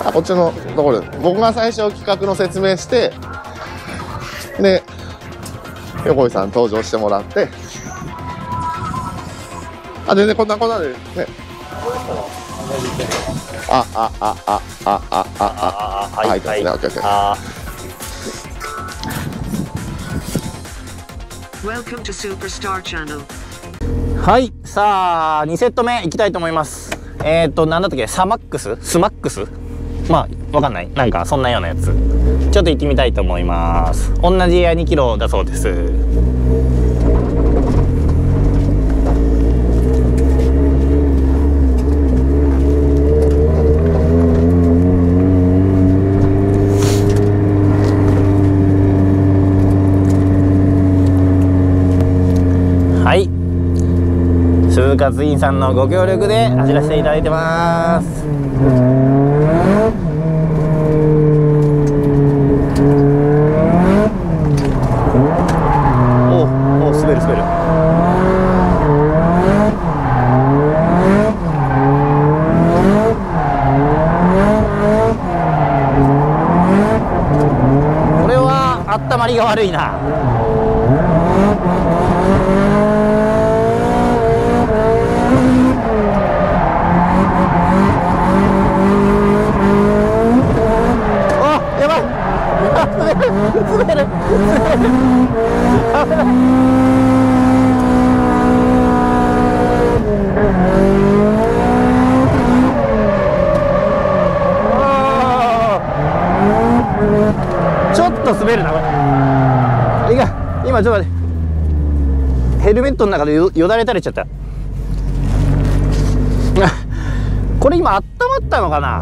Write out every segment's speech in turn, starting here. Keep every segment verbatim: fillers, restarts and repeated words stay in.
あ、こっちのところで僕が最初企画の説明して、で横井さん登場してもらって、あ、全然こんなこんなでね。ああああああああ、はいはいはい。 はい、さあにセット目いきたいと思います。えっとなんだったっけ、サマックススマックス、まあわかんない、なんかそんなようなやつ、ちょっと行ってみたいと思います。同じエアにキロだそうです。はい、鈴勝院さんのご協力で走らせていただいてます。おお、滑る滑る。これはあったまりが悪いな。滑る滑る。ちょっと滑るなこれ。いや今ちょっと待って、ヘルメットの中で よ, よだれ垂れちゃったこれ今温まったのかな。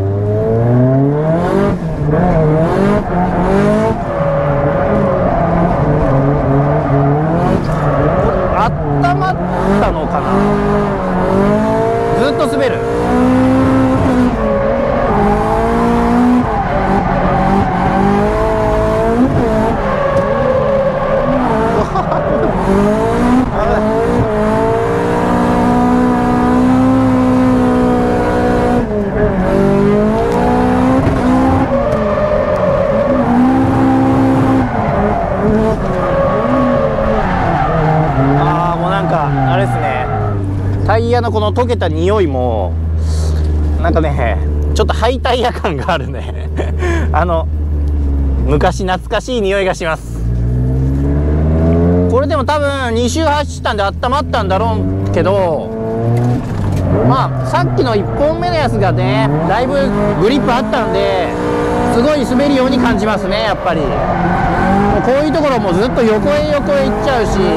あったまったのかな。ずっと滑る。タイヤのこの溶けた匂いもなんかね、ちょっとハイタイヤ感があるねあの昔懐かしい匂いがします。これでも多分に周走ったんで温まったんだろうけど、まあさっきのいっぽんめのやつがねだいぶグリップあったんですごい滑るように感じますね。やっぱりこういうところもずっと横へ横へ行っちゃうし、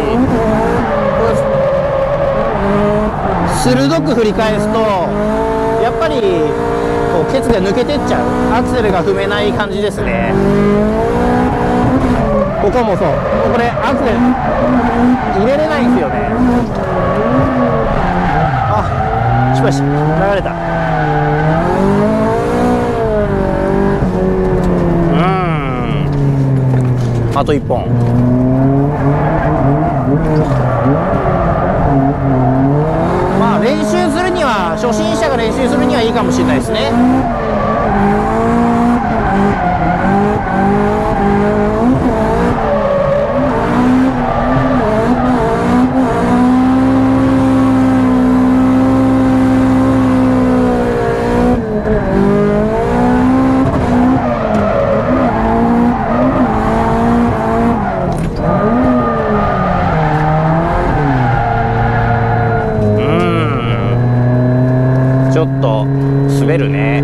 鋭く振り返すとやっぱりこうケツが抜けてっちゃう、アクセルが踏めない感じですね。ここもそう、これアクセル入れれないんですよね。あ、しばし流れた。うーん、あといっぽん。まあ練習するには、初心者が練習するにはいいかもしれないですね。ちょっと滑るね。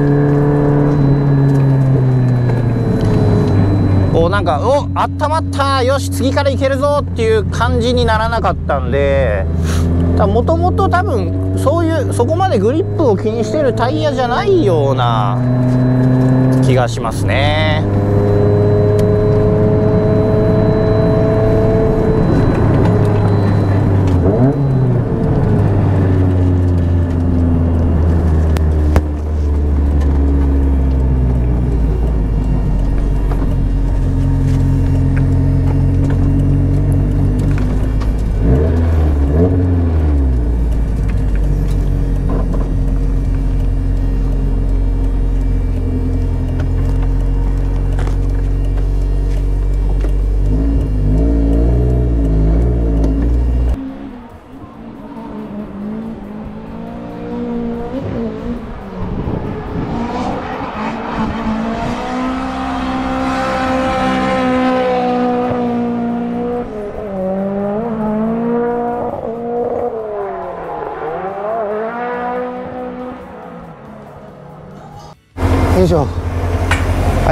こうなんか、お、あったまった、よし次からいけるぞっていう感じにならなかったんで、もともと多分そういうそこまでグリップを気にしてるタイヤじゃないような気がしますね。 よいしょ。 はい、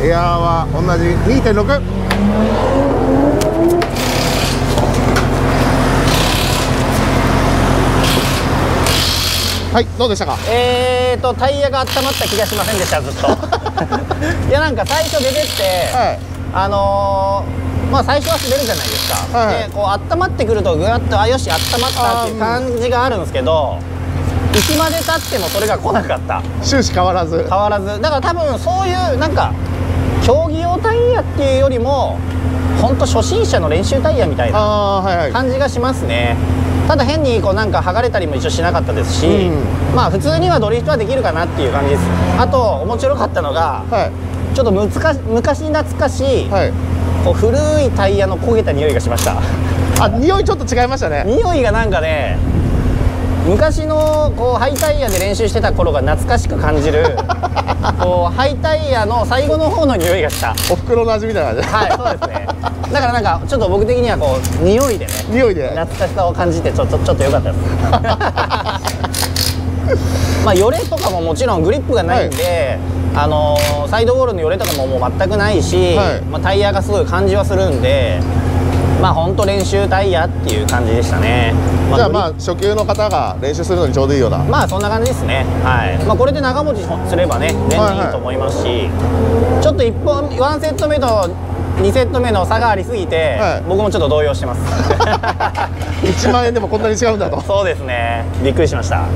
エアーは同じ にてんろく。はい、どうでしたか？ えーとタイヤが温まった気がしませんでした、ずっと。いや、なんか最初出てって、 はい、 あのー、まあ最初は滑るじゃないですか、 はい、 でこう温まってくるとぐわっと、あ、よし温まったっていう感じがあるんですけど、いつまでたってもそれが来なかった。 終始変わらず変わらず。だから多分そういうなんか競技用タイヤっていうよりも本当初心者の練習タイヤみたいな感じがしますね。ただ変にこうなんか剥がれたりも一応しなかったですし、うん、まあ普通にはドリフトはできるかなっていう感じです。あと面白かったのが、はい、ちょっと難し昔懐かしい、はい、こう古いタイヤの焦げた匂いがしました。 あ、匂いちょっと違いましたね。 匂いがなんかね、昔のこうハイタイヤで練習してた頃が懐かしく感じるこうハイタイヤの最後の方の匂いがした。 おふくろの味みたいな感じ。 はい、そうですね。だからなんかちょっと僕的にはこう匂いでね、 匂いで懐かしさを感じてちょっとちょっと良かったです。まあよれとかももちろんグリップがないんで、はい、あのー、サイドウォールのよれとかももう全くないし、はい、まあタイヤがすごい感じはするんで、まあ本当練習タイヤっていう感じでしたね。まあ、 じゃあまあ初級の方が練習するのにちょうどいいような。 まあそんな感じですね。はい。まあこれで長持ちすればね全然いいと思いますし、はいはい、ちょっといっぽんワンセット目とにセット目の差がありすぎて、はい、僕もちょっと動揺してます。 いちまんえんでもこんなに違うんだと。 そうですね。びっくりしました。はい。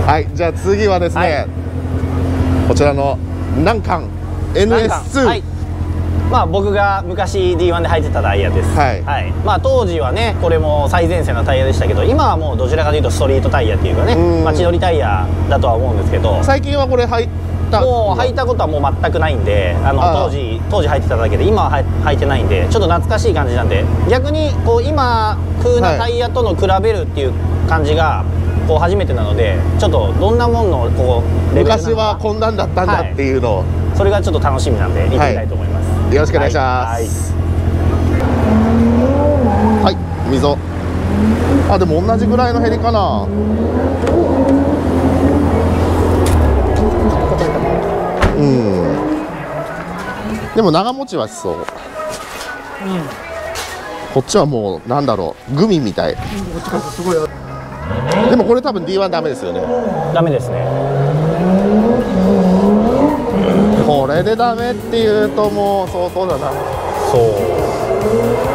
はい。じゃあ次はですね、はい、こちらの難関 エヌエスツー。はい。 まあ僕が昔 ディーワン で履いてたタイヤです。はい、はい、まあ当時はねこれも最前線のタイヤでしたけど、今はもうどちらかというとストリートタイヤっていうかね、街乗りタイヤだとは思うんですけど、 最近はこれ履いたもう履いたことはもう全くないんで、あの当時当時履いてただけで今は履いてないんで、ちょっと懐かしい感じなんで、逆にこう今風なタイヤとの比べるっていう感じがこう初めてなので、ちょっとどんなもののこうレベルなのか、 昔はこんなんだったんだっていうのを、はい、 それがちょっと楽しみなんで見てみたいと思います。 よろしくお願いします。はい、はい、溝。あ、でも同じぐらいのヘリかな。うん。でも長持ちはしそう。うん。こっちはもうなんだろう、グミみたい。でもこれ多分 ディーワン ダメですよね。 ダメですね。 これでダメっていうともう相当だな。 そう。